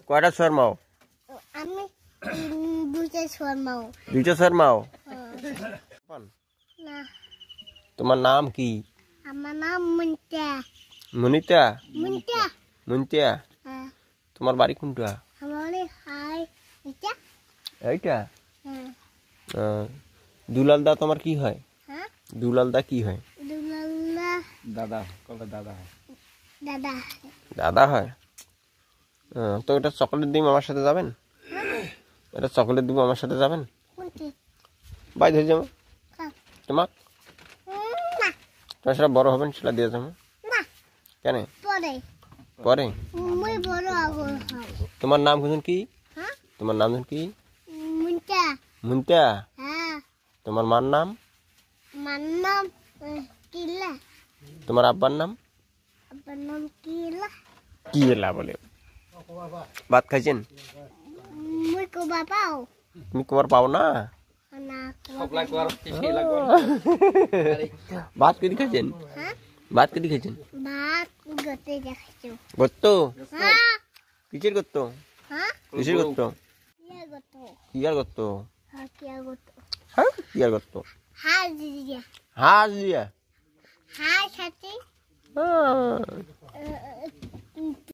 কয়টা ছুয়ার মাও? আমি দুইটা ছুয়ার মাও। দুইটা ছুয়ার মাও? না। তোমার নাম কি? আমার নাম মুন্তা। মুনিতা? মুন্তা। মুন্তা? তোমার বাড়ি কোনটা? আমার বাড়ি হাই এটা। এইটা? দুলাল দা তোমার কি হয়? হ্যাঁ? দুলাল দা কি হয়? দুলাল দাদা, কোনটা দাদা হয়? দাদা। দাদা হয়? তো এটা চকলেট দিব আমার সাথে যাবেন? এটা চকলেট দিব আমার সাথে যাবেন? কোনটি? বাই ধরে যাবো তোমাক। না। তোমার সেটা বড় হবেন সেটা দিয়ে যাবো। না। কেন? পরে। পরে? মই বড় হব। তোমার নাম কি? হ্যাঁ? তোমার নাম কি? মুন্তা। মুন্তা? হ্যাঁ। তোমার মার নাম? মার নাম কিলা। তোমার আব্বার নাম? আব্বার নাম কিলা। কিলা বলে? ভাত খাইছেন? মই কোবা পাও। তুমি কুমার পাও না? না। ভাত কেটে খাইছেন? হ্যাঁ? ভাত কেটে খাইছেন? ভাত গতে দেখাইছো। গত্ত? হ্যাঁ। কিসের গত্ত? হ্যাঁ? কিসের গত্ত? কিয়া গত। কিয়ার গত্ত? হ্যাঁ কিয়া গত। হ্যাঁ কিয়ার গত্ত? হাজ দিয়া। হাঁস দিয়া? হাজ সাথে হ্যাঁ